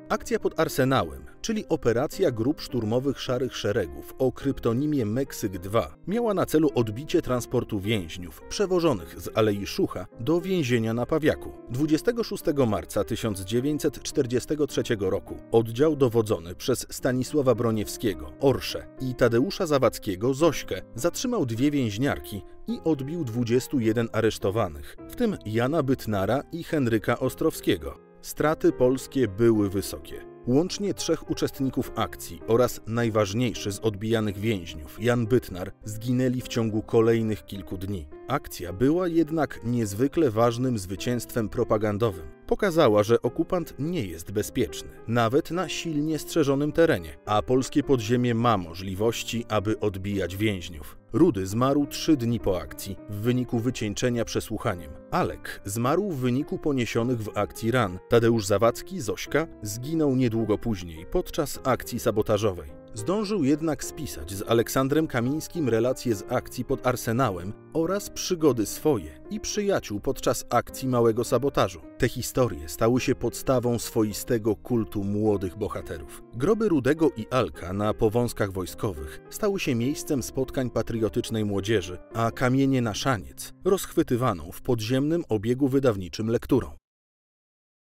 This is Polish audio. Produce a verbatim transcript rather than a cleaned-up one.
Akcja pod Arsenałem, czyli operacja grup szturmowych Szarych Szeregów o kryptonimie Meksyk dwa, miała na celu odbicie transportu więźniów przewożonych z Alei Szucha do więzienia na Pawiaku. dwudziestego szóstego marca tysiąc dziewięćset czterdziestego trzeciego roku oddział dowodzony przez Stanisława Broniewskiego, Orszę i Tadeusza Zawadzkiego, Zośkę, zatrzymał dwie więźniarki i odbił dwudziestu jeden aresztowanych, w tym Jana Bytnara i Henryka Ostrowskiego. Straty polskie były wysokie. Łącznie trzech uczestników akcji oraz najważniejszy z odbijanych więźniów, Jan Bytnar, zginęli w ciągu kolejnych kilku dni. Akcja była jednak niezwykle ważnym zwycięstwem propagandowym. Pokazała, że okupant nie jest bezpieczny, nawet na silnie strzeżonym terenie, a polskie podziemie ma możliwości, aby odbijać więźniów. Rudy zmarł trzy dni po akcji w wyniku wycieńczenia przesłuchaniem. Alek zmarł w wyniku poniesionych w akcji ran. Tadeusz Zawadzki, Zośka, zginął niedługo później podczas akcji sabotażowej. Zdążył jednak spisać z Aleksandrem Kamińskim relacje z akcji pod Arsenałem oraz przygody swoje i przyjaciół podczas akcji małego sabotażu. Te historie stały się podstawą swoistego kultu młodych bohaterów. Groby Rudego i Alka na powązkach wojskowych stały się miejscem spotkań patriotycznej młodzieży, a kamienie na szaniec rozchwytywano w podziemnym obiegu wydawniczym lekturą.